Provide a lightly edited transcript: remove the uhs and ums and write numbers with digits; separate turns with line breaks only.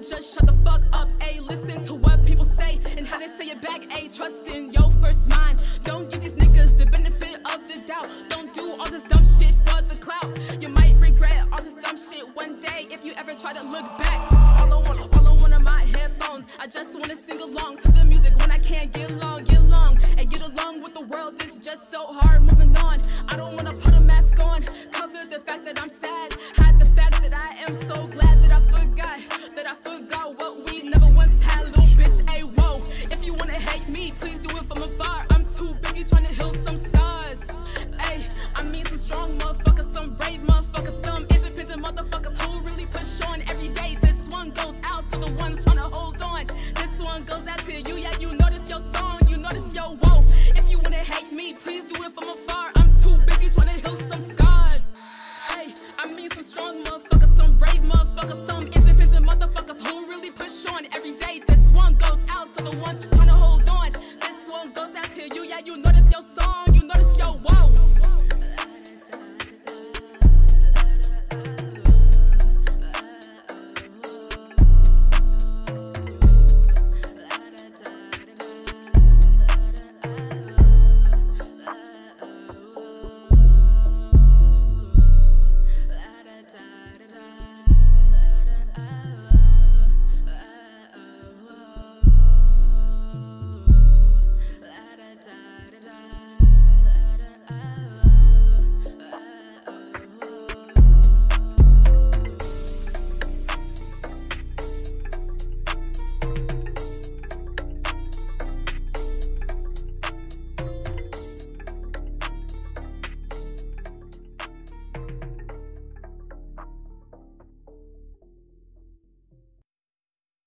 just shut the fuck up, ayy. Listen to what people say and how they say it back, ayy. Trust in your first mind. Don't give these niggas the benefit of the doubt. Don't do all this dumb shit for the clout. You might regret all this dumb shit one day if you ever try to look back. All I want are my headphones. I just wanna sing along to the music when I can't get along, and get along with the world. It's just so hard moving on. I don't wanna put a mask on, cover the fact that I'm sad.